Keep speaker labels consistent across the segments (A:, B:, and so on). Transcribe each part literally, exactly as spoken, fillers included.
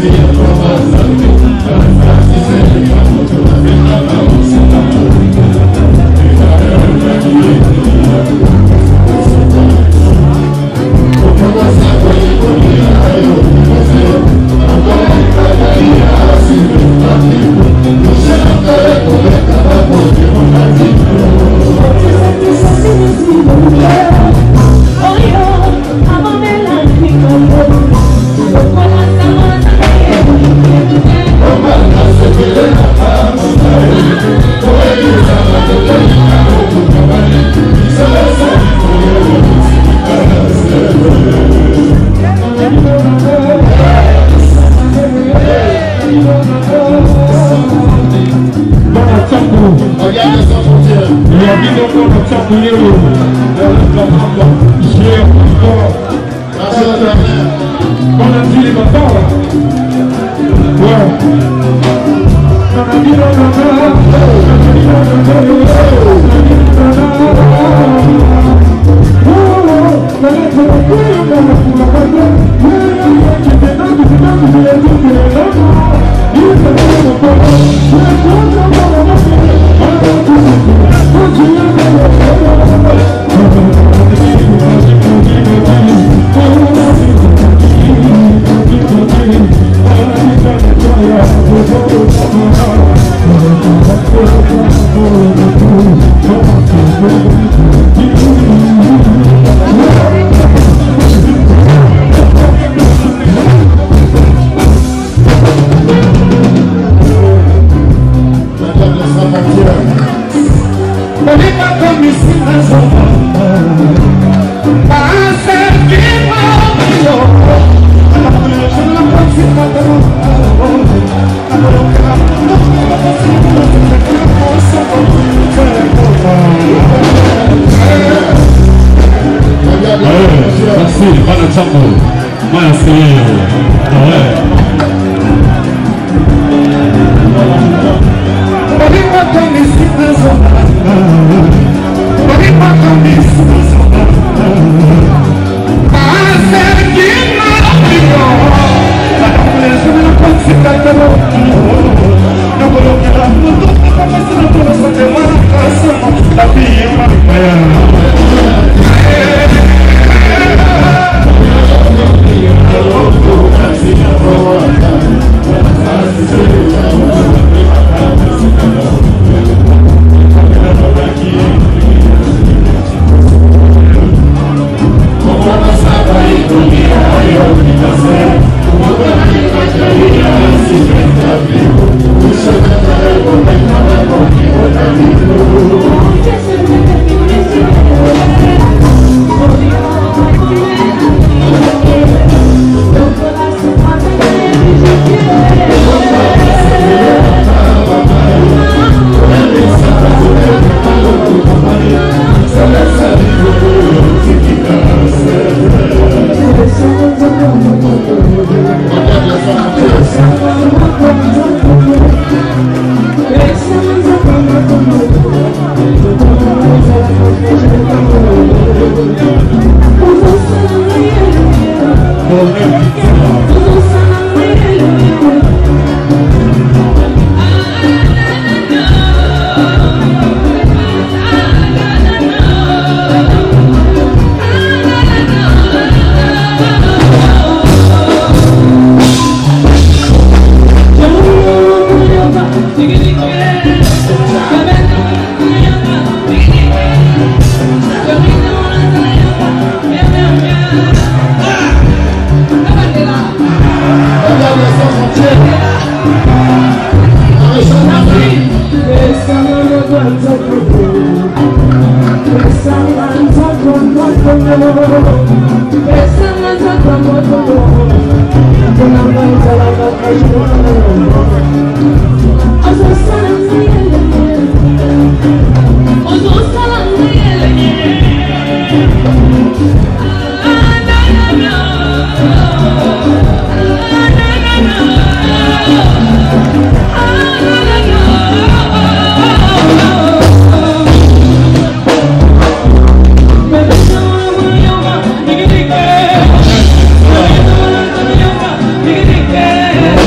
A: Yeah.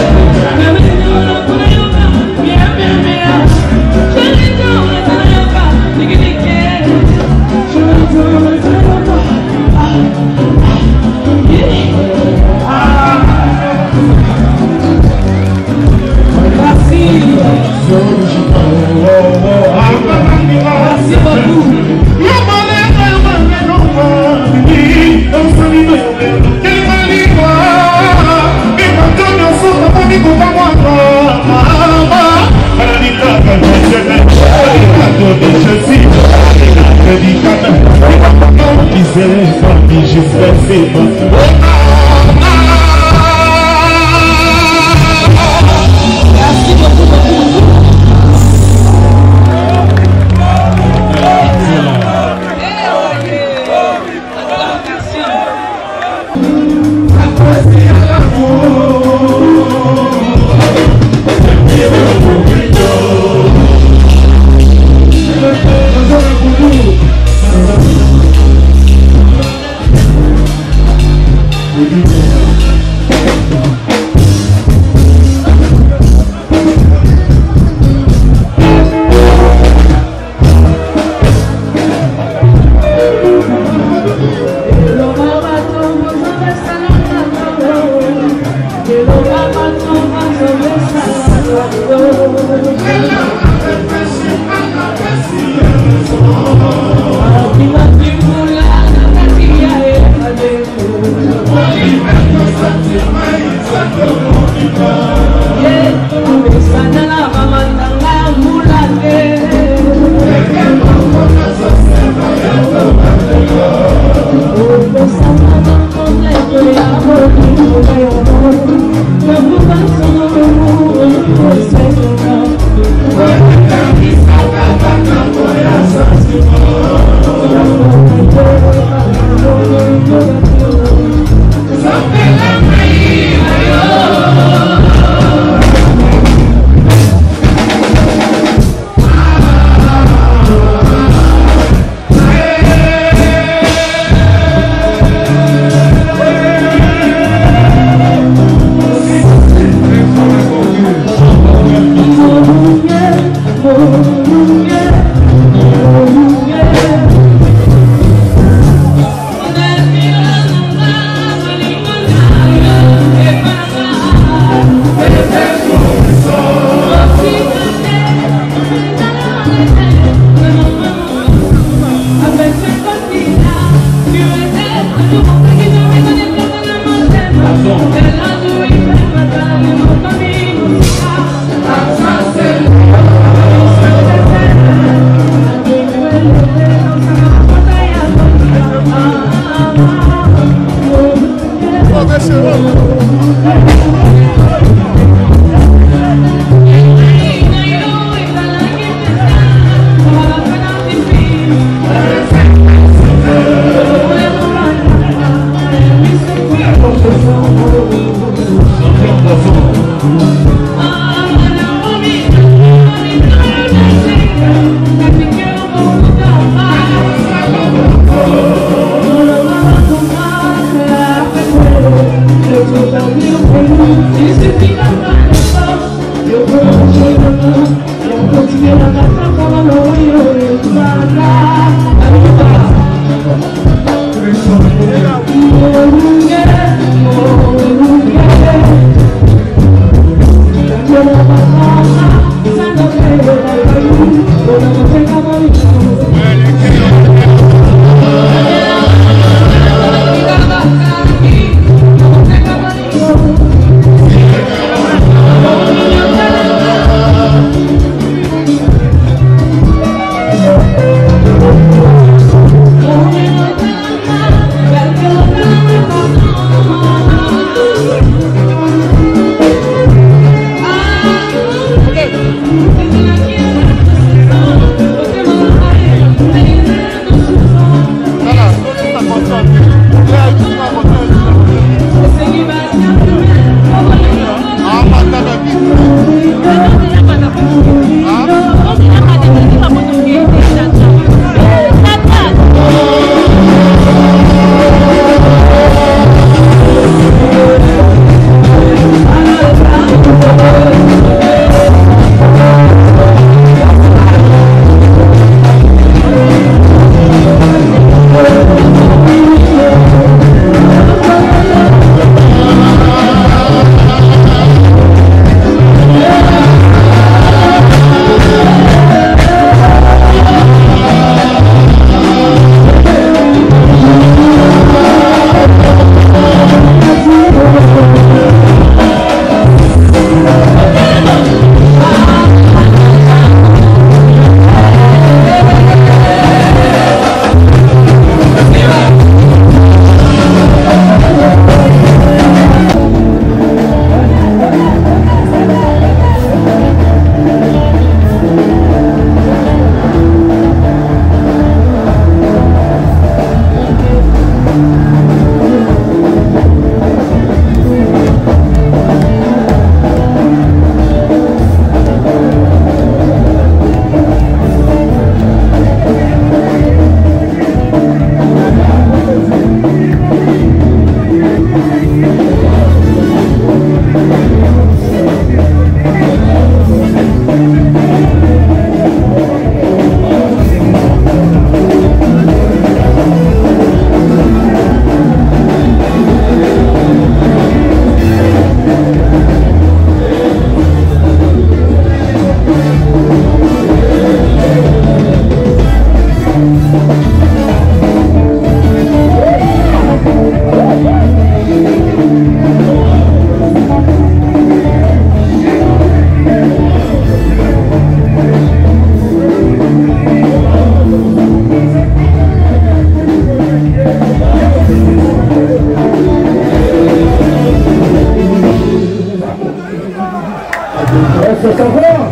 A: Thank you. Est-ce que ça va?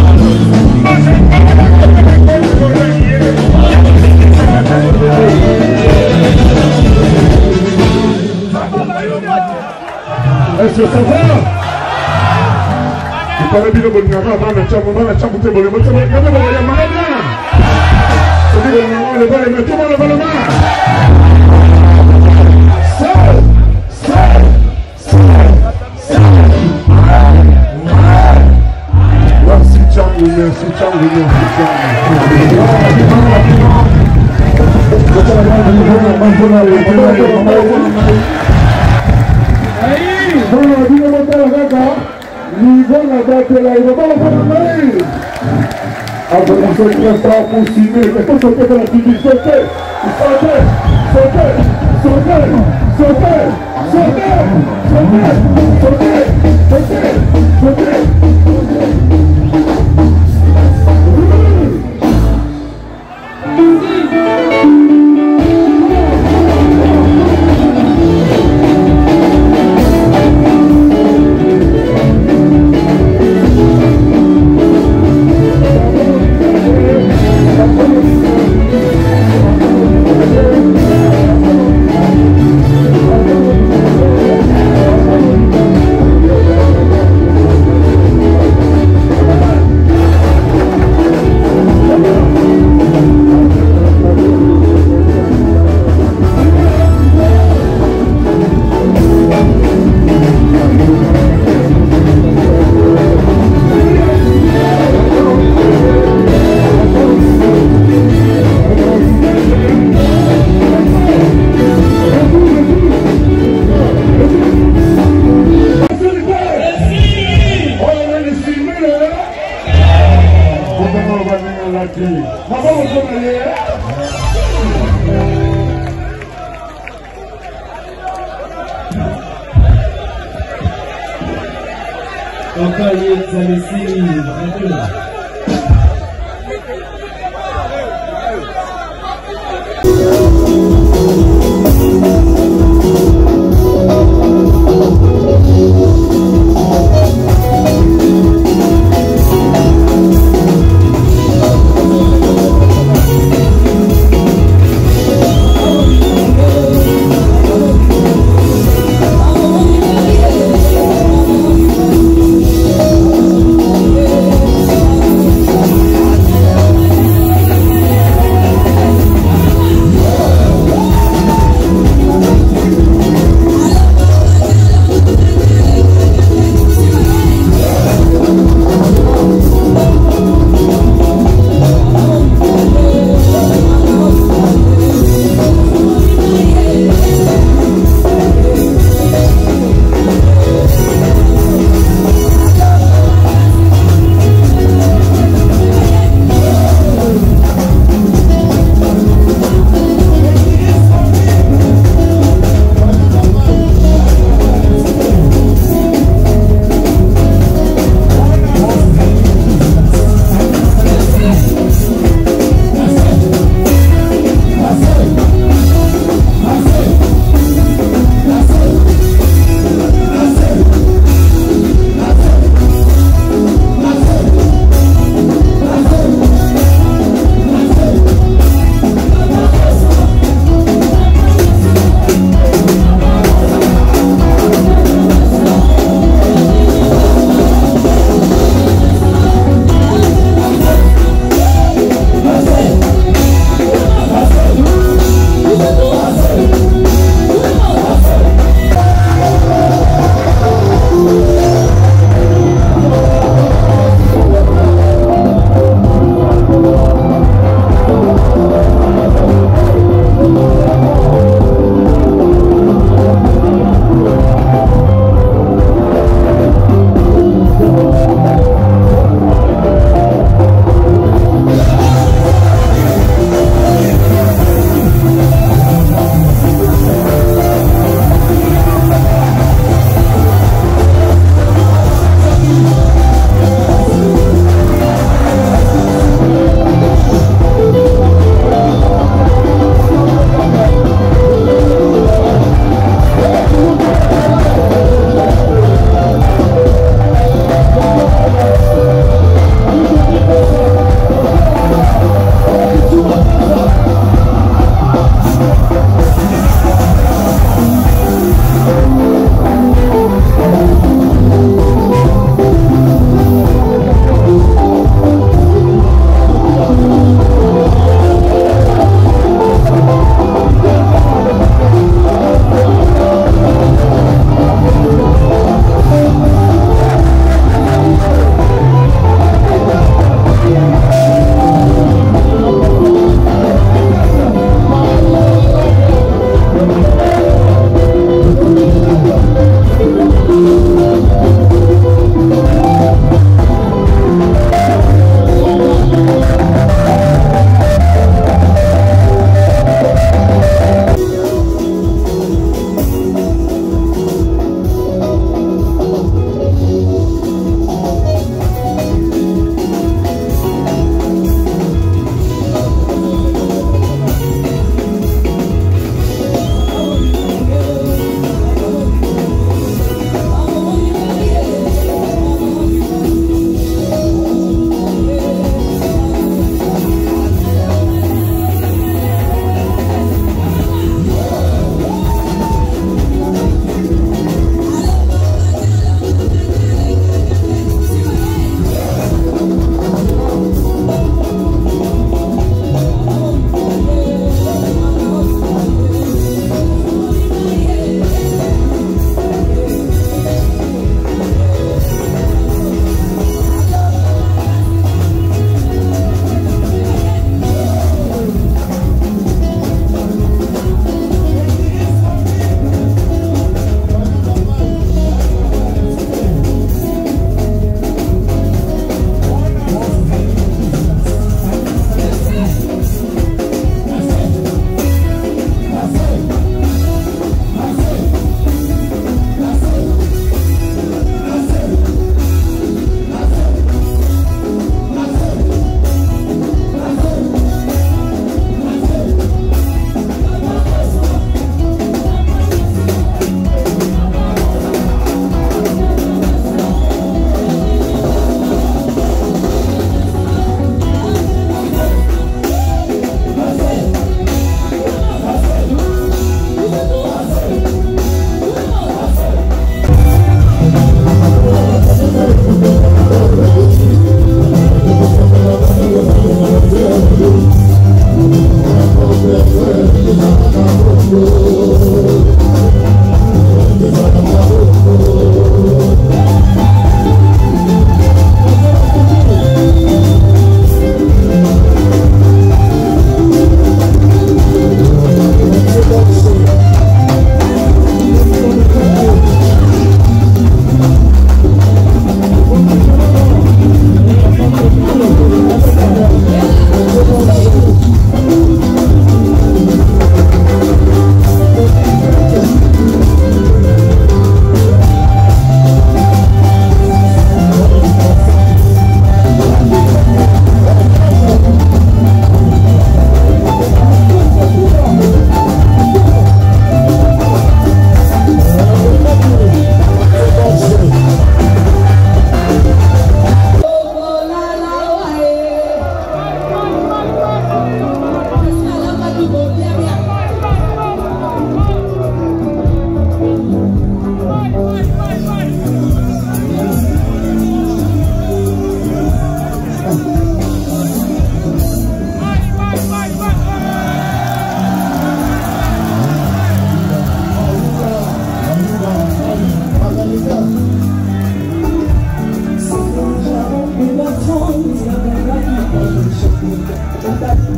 A: Est-ce que ça va? Tu parles bien de mon gamin, dans la chambre, dans la chambre, tu es bon, tu es bon, tu es bon, tu es bon, tu es bon, tu es bon, seul, seul, seul, merci Tchangou, merci Tchangou, merci
B: Thank you.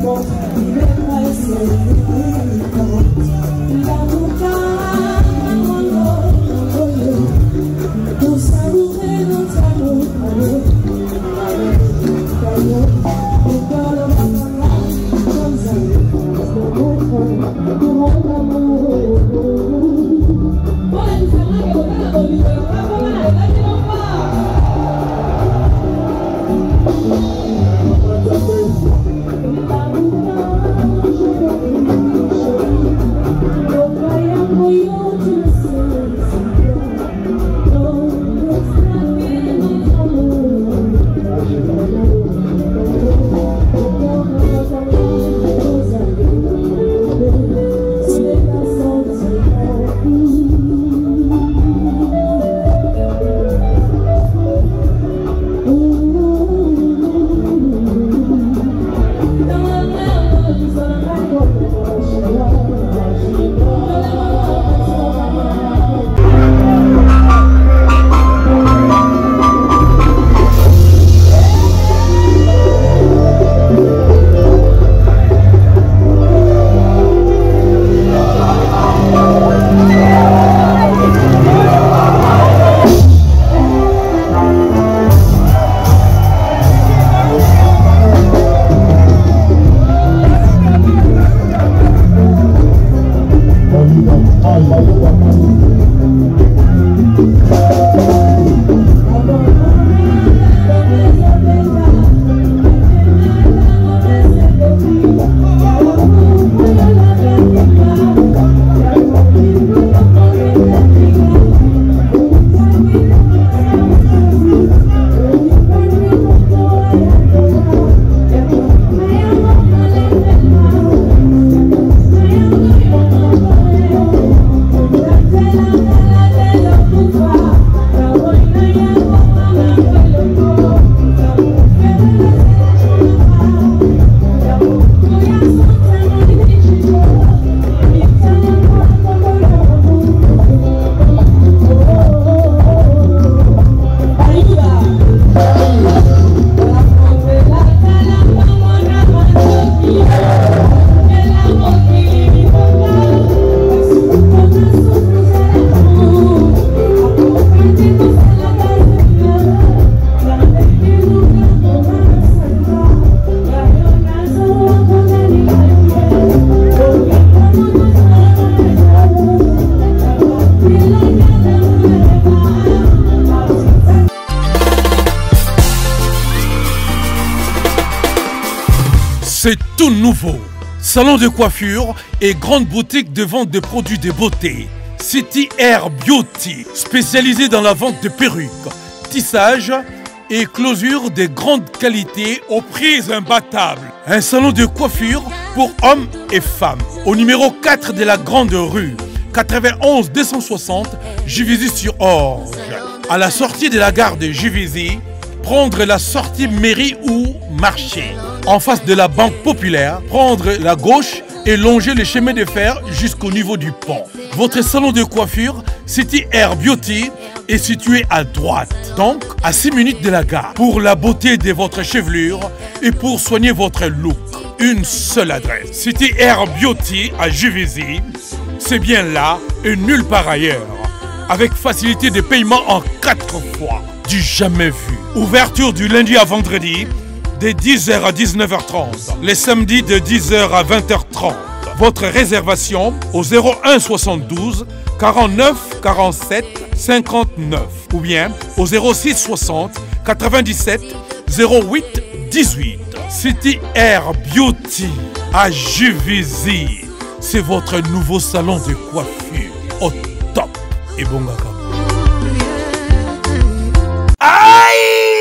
B: C'est tout nouveau. Salon de coiffure et grande boutique de vente de produits de beauté. City Air Beauty, spécialisé dans la vente de perruques, tissage et closure de grande qualité au prix imbattable. Un salon de coiffure pour hommes et femmes. Au numéro quatre de la Grande Rue, quatre-vingt-onze deux cent soixante, Juvisy-sur-Orge. À la sortie de la gare de Juvisy, prendre la sortie mairie ou marché. En face de la Banque Populaire, prendre la gauche et longer le chemin de fer jusqu'au niveau du pont. Votre salon de coiffure, City Air Beauty, est situé à droite, donc à six minutes de la gare. Pour la beauté de votre chevelure et pour soigner votre look, une seule adresse. City Air Beauty à Juvisy, c'est bien là et nulle part ailleurs. Avec facilité de paiement en quatre fois. Du jamais vu. Ouverture du lundi à vendredi, de dix heures à dix-neuf heures trente. Les samedis de dix heures à vingt heures trente. Votre réservation au zéro un soixante-douze quarante-neuf quarante-sept cinquante-neuf ou bien au zéro six soixante quatre-vingt-dix-sept zéro huit dix-huit. City Air Beauty à Juvisy. C'est votre nouveau salon de coiffure au top. Et bon gars.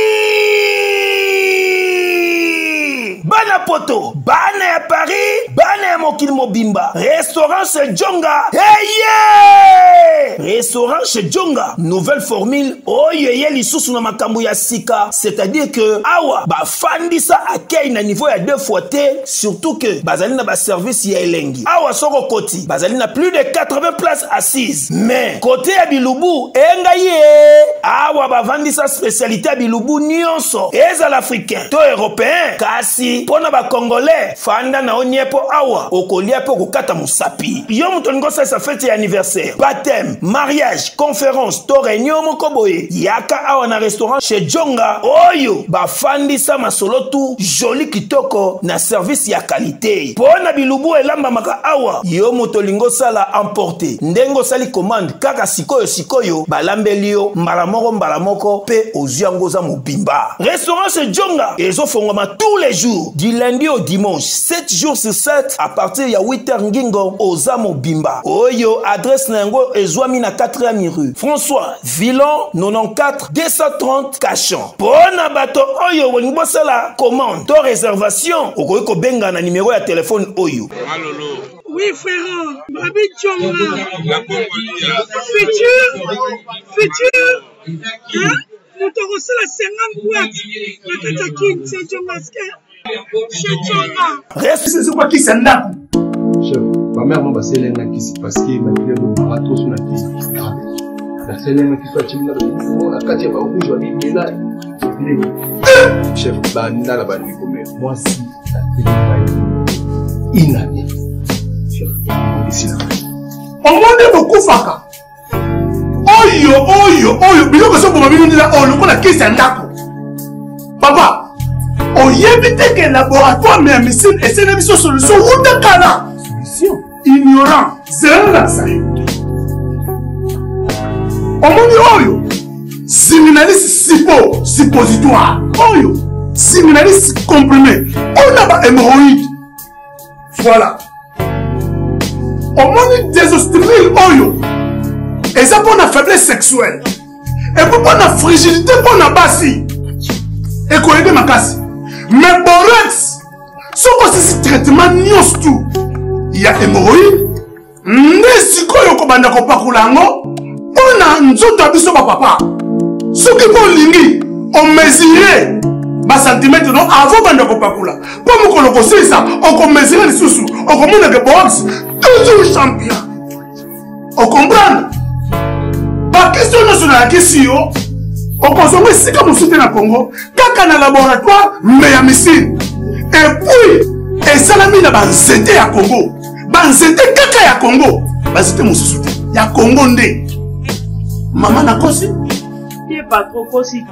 C: Bana poto, bana ya Paris, bana bana mokili mobimba restaurant chez Djonga. Hey yeah! Restaurant chez Djonga, nouvelle formule oyo ye lisusu na makambo ya sika, c'est-à-dire que awa ba fandisa akei na niveau ya deux fois T, surtout que bazali na ba service ya elengi. Awa soko koti bazali na plus de quatre-vingts places assises. Mais côté ya bilubu enga ye awa ba vandisa spécialité ya bilubu nyonso eza l'africain to européen kasi pona ba congolais fanda na oniepo awa okolia pe kokata musapi. Yo muto ngosa sa fête ya anniversaire, baptême, mariage, conférence, to réunion moko boye yaka awa na restaurant chez Djonga oyo ba fandisa masolo tu joli kitoko na service ya qualité. Pona bilubu elamba maka awa yo muto lingo sala emporter ndengo sali commande kaka sikoyo sikoyo balambelio mbalamoko mbalamoko pe oziango za mobimba. Restaurant chez Djonga ezo fongoma tous les jours du lundi au dimanche sept jours sur sept à partir ya huit heures ngingo oza mobimba. Oyo adresse nango ezwami na quatrième rue François Villon quatre-vingt-quatorze deux cent trente Cachan. Pona bato oyo wengo sala commande to réservation okoki kobenga na numéro ya téléphone oyo.
D: Oui, frère, Babi Djonga. Futur, futur, hein? Nous te reçons la cinquante boîtes. Le Katakin, c'est Djonga. C'est Djonga.
A: Reste sur quoi qui s'en a.
E: Chef, ma mère m'a passé l'un qui s'est passé, ma fille m'a marathon sur la télé. La seule l'un qui soit timide, la quatrième fois où je vais aller là. Chef, bah, n'a la banni comme moi, si la télé va inanée.
A: On m'a beaucoup faka. Oyo, oyo, oyo, biloko so pour mabino nila oyo, kona kisi andako. Papa, oyebite que laboratoire mais missile et c'est une mission solution ou de kala. Solution. Ignorant, zéro la saille. On m'a dit oyo, séminaliste sipo, suppositoire. Oyo, séminaliste comprimé. On a pas hémorroïde. Voilà. On m'a dit désostérile oyo. Et ça pour la faiblesse sexuelle. Et pour la fragilité pour la bassi. Et qu'on aide ma casse. Mais borex, ce que c'est ce traitement nios tout. Il y a hémorroïde. N'est-ce que vous avez un pakulango? On a un autre abisso papa. Ce qui est ligne, on mesurait. Bas centimètre non avant bandako pakula. Pour me colocoser ça, on peut mesurer les sous-sous. On commande que box toujours champion. On comprend? La question nationale la question, on consomme si comme on soutient le Congo, quand on a un laboratoire, mais il y a missile. Et puis, et ça l'a mis dans le zété à Congo. Dans le zété, kaka ya Congo. Bah c'était mon soutien. Il y a Congo ndé. Maman n'a pas si.
D: Il n'est pas trop possible.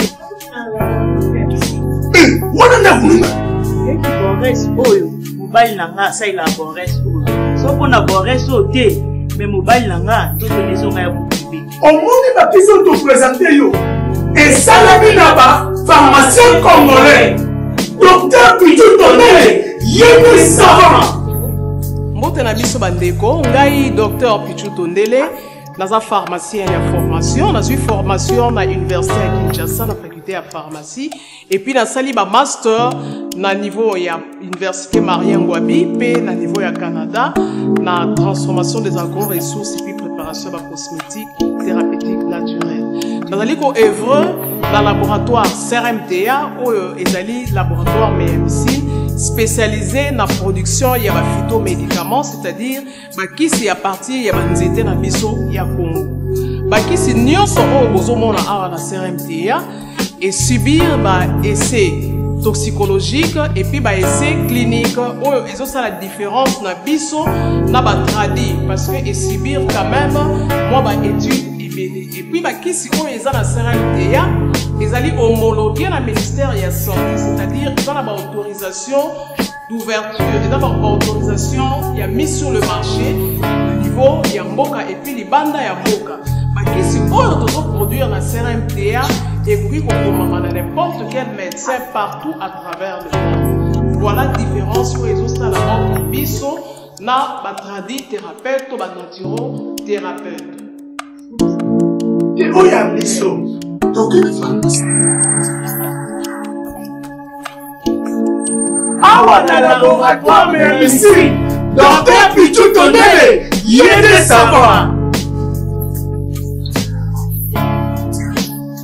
A: Eh, on a un boulot.
D: Et qui boresse oyo, mobile nanga ça il a boresse oyo. Sauf qu'on a boresse au thé, mais mobile nanga tout les gens a bouclé.
A: Au monde la question de présenter yo. Et ça la vie là-bas, pharmacien congolais, docteur Pichu Tondele, yémi savant.
F: Mbote na biso bandeko, ngai docteur Pichu Tondele, dans un pharmacien de formation, dans une formation à l'université à Kinshasa, dans la faculté de pharmacie, et puis dans sali ba master na niveau ya université Marien Ngouabi, puis na niveau ya Canada, na transformation des agro-ressources et puis préparation de cosmétiques thérapeutiques naturelles. Dans le ko œuvre dans le laboratoire C R M T A ou ezali laboratoire M M C spécialisé dans la production ya ba phytomédicaments, c'est-à-dire ba kisi ya partie ya ba nzete na biso ya Congo. Ba kisi nyonso o bozomona awa na C R M T A et subir ba essai toxicologique et puis ba essai clinique ou ils ont ça la différence na biso na ba tradi parce que et subir quand même moi ba étude et puis bah qui si on est dans la C R M T A ils allaient homologuer la ministère de la santé, c'est-à-dire ils ont la autorisation d'ouverture, ils ont la autorisation il y a mis sur le marché le niveau il y a mboka et puis les bandes il y a mboka bah qui si on doit produire la C R M T A et puis qu'on commande à n'importe quel médecin partout à travers le monde. Voilà la différence où ils ont ça la mort biso na ba tradi thérapeute ou ba naturo thérapeute.
A: Et où y a des choses? Donc, il faut. Ah, on a le laboratoire, mais ici, Docteur Pichu Tondele, Yéde Savoir.